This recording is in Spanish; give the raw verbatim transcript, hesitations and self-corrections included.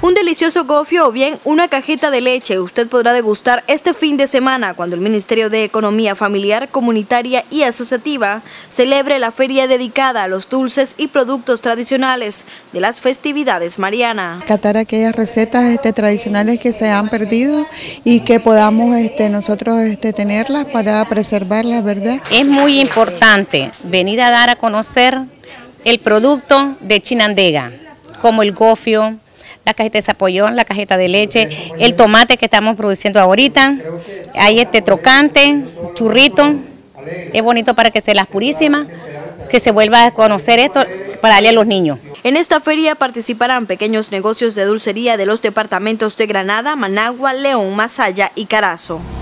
Un delicioso gofio o bien una cajeta de leche usted podrá degustar este fin de semana cuando el Ministerio de Economía Familiar, Comunitaria y Asociativa celebre la feria dedicada a los dulces y productos tradicionales de las festividades marianas. Catar aquellas recetas este, tradicionales que se han perdido y que podamos este, nosotros este, tenerlas para preservarlas, ¿verdad? Es muy importante venir a dar a conocer el producto de Chinandega, como el gofio, la cajeta de zapollón, la cajeta de leche, el tomate que estamos produciendo ahorita, hay este trocante, churrito, es bonito para que se las purísimas, que se vuelva a conocer esto para darle a los niños. En esta feria participarán pequeños negocios de dulcería de los departamentos de Granada, Managua, León, Masaya y Carazo.